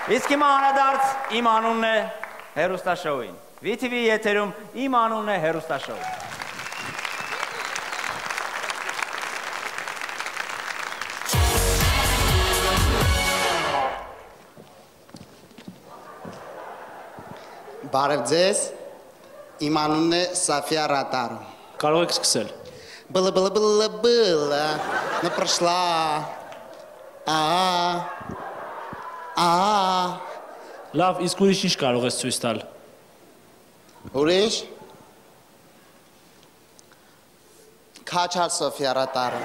Իսկ հիմա անդրադարձ իմ անունն է հերոստաշոուին։ VTV եթերում իմ անունն է հերոստաշոու։ Բարև ձեզ, իմ անունն է Սաֆիա Ռատարը։ Կարող եք սկսել։ Было, но прошла. Լավ, իսկ ուրիշ ինչ կարող ես ցույց տալ։ Ուրիշ։ Քաչալ Սոֆիա Ռատարը։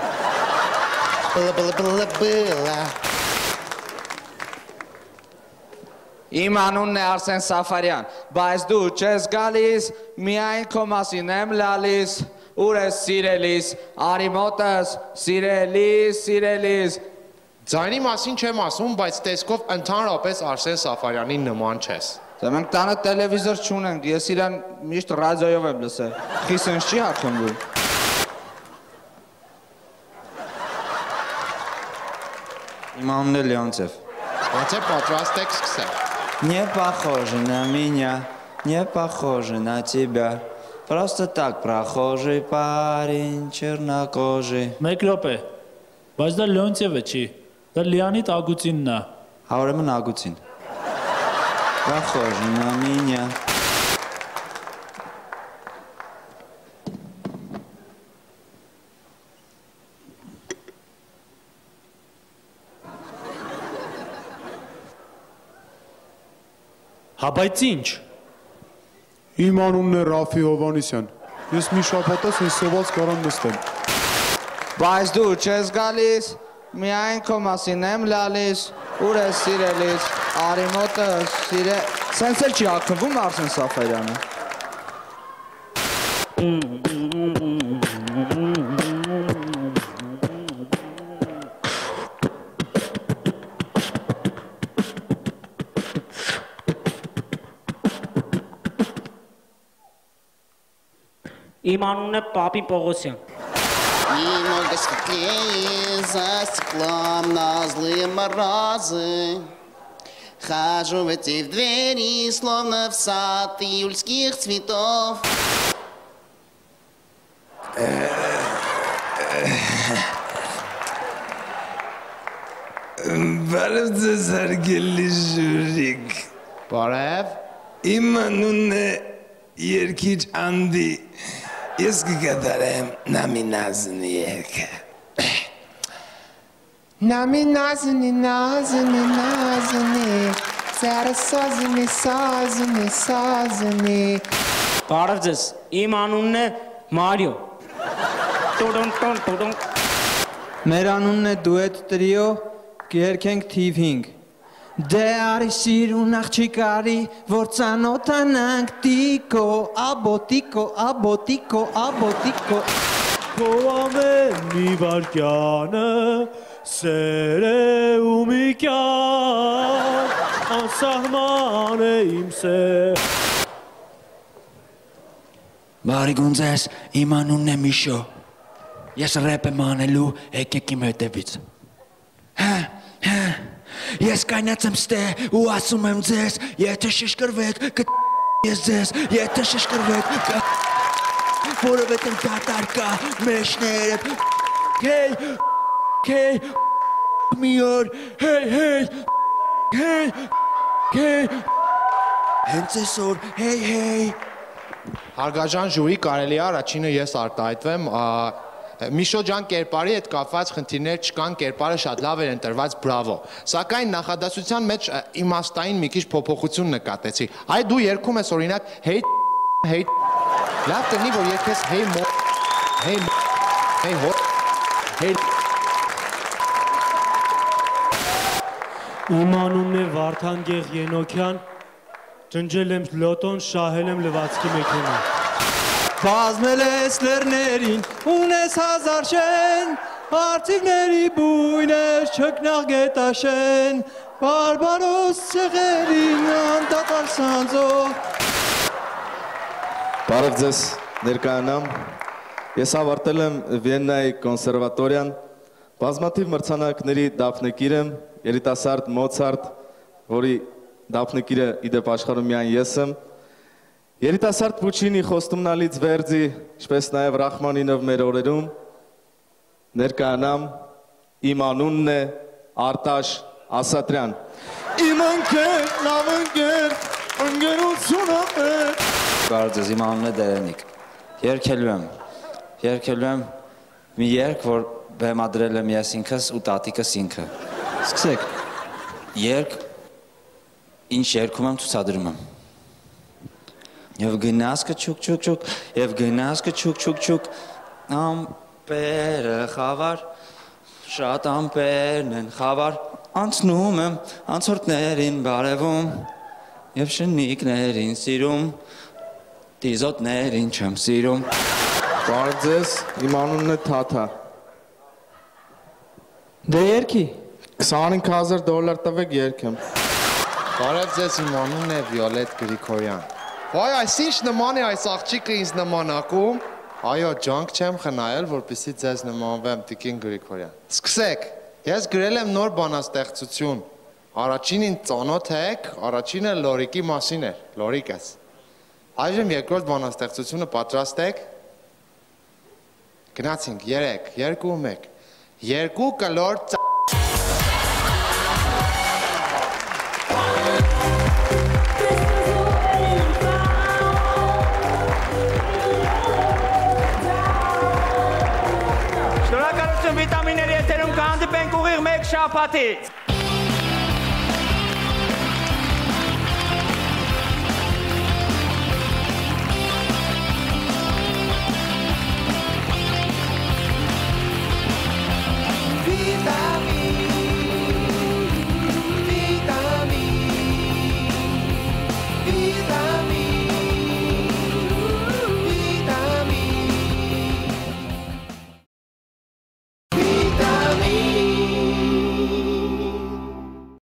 Было. Իմ անունն է Արսեն Սաֆարյան, բայց դու չես գալիս, միայն քո մասին եմ լալիս, ուր ես սիրելիս, արի մոտս, սիրելիս։ Ձայնի մասին չեմ ասում, բայց տեսքով ընդհանրապես Արսեն Սաֆարյանի նման չես։ Դե մենք տանը տելևիզոր չունենք, ես իրան միշտ ռադիոյով եմ լսել, խիս ինձ չի հագում դու։ Իմ անունն է Լեոնցև։ Ոնց է պատրաստ եք սկսել։ Не похоже на меня, не похоже на тебя. Просто так прохожий парень чернокожий. Մեկ րոպե, բայց դա Լեոնցևը չի, դա Լիանիդ Ագուծինն է։ Ուրեմն Ագուծին։ Похоже на меня. Հա բայց ինչ։ Իմ անունն է Ռաֆի Հովանեսյան։ Ես մի շաբաթից այս սոված կարան նստեմ։ Բայց դու չես գալիս, միայն քո մասին եմ լալիս, ուր ես սիրելիս, արի մոտս, Սենց էլ չի հագնվում Արսեն Սաֆարյանը։ Իմ անունն է Պապի Պողոսյան։ Немного светлее за стеклом на злые морозы. Хожу в эти двери, словно в сад июльских цветов. Բարև ձեզ հարգելի ժուրիկ։ Բարև։ Իմ անունն է Երկիչ Անդի։ Ես կկատարեմ Նամինազնի երգը։ Նամինազնի, ծերը սազնի։ Բարև ձեզ, իմ անունն է Մարիո։ Մեր անունն է Դուետ տրիո, կերքենք թիվ 5։ Դե արի սիրուն աղջիկարի, որ ծանոթանանք տիկո, աբոտիկո։ Քո ամեն մի վարկյանը սեր է ու մի կյան, անսահման է իմ սեր։ Բարի գունձես, իմ անունն է Միշո։ Ես ռեպ եմ անելու, եկեք իմ հետևից։ Ես կայնած եմ ստե ու ասում եմ ձեզ, եթե շշկրվեք, ես ձեզ, եթե շշկրվեք, որովհետև դատար կա մեջներդ, հեյ, մի օր, հեյ, հենց այսօր, հեյ։ Հարգաժան ժյուրի, կարելի է առաջինը ես արտահայտվեմ, Միշո ջան կերպարի հետ կապված խնդիրներ չկան, կերպարը շատ լավ էր ընտրված, բրավո։ Սակայն նախադասության մեջ իմաստային մի քիչ փոփոխություն նկատեցի։ Այ դու երգում ես օրինակ հեյ, լավ տնի, որ երգես հեյ։ Իմ անունն է Վարդան Գեղ Ենոքյան, ջնջել եմ լոտոն, շահել եմ լվացքի մեքենա։ Բազմել ես լերներին, ունես հազար շեն, արծիվների բույներ չկնաղ գետաշեն, բարբարոս ցեղերին անդատար սանձող։ Բարև ձեզ, ներկայանամ, ես ավարտել եմ Վիեննայի կոնսերվատորիան, բազմաթիվ մրցանակների դափնեկիր եմ, երիտասարդ Մոցարտ, որի դափնեկիրը իդեպ աշխարհում միայն ես եմ։ Երիտասարդ Պուչինի խոստումնալից վերձի, ինչպես նաև Ռախմանինով մեր օրերում ներկայանամ իմ անունն է Արտաշ Ասատրյան։ Իմ ընկեր, լավ ընկեր, ընկերությունը մեր։ Բարև ձեզ, իմ անունն է Դերենիկ։ Երգելու եմ մի երգ, որ բեմադրել եմ ես ինքս ու տատիկս ինքը։ Սկսեք։ Երգ, ինչ երգում եմ ցուցադրում եմ։ Եվ գնաս կչուկ, եւ գնաս կչուկ, ամպերը խավար, շատ ամպերն են խավար, անցնում եմ անցորդներին բարևում, եւ շնիկներին սիրում, դիզոտներին չեմ սիրում։ Բարև ձեզ, իմ անունն է Թաթա։ Դե երգի։ $25,000 տվեք երգեմ։ Բարև ձեզ, իմ անունն է Վիոլետ Գրիգորյան։ Վայ, այս ինչ նման է այս աղջիկը ինձ նմանակում։ Այո, ջանք չեմ խնայել, որպեսզի ձեզ նմանվեմ Տիկին Գրիգորյան։ Սկսեք, ես գրել եմ նոր բանաստեղծություն։ Առաջինին ծանոթ եք, առաջինը Լորիկի մասին էր, Լորիկս։ Այժմ երկրորդ բանաստեղծությունը պատրաստ եք։ Գնացինք 3, 2, 1։ Երկու կլոր Շնորհակալություն վիտամինների եթերում կհանդիպենք ուղիղ մեկ շաբաթից։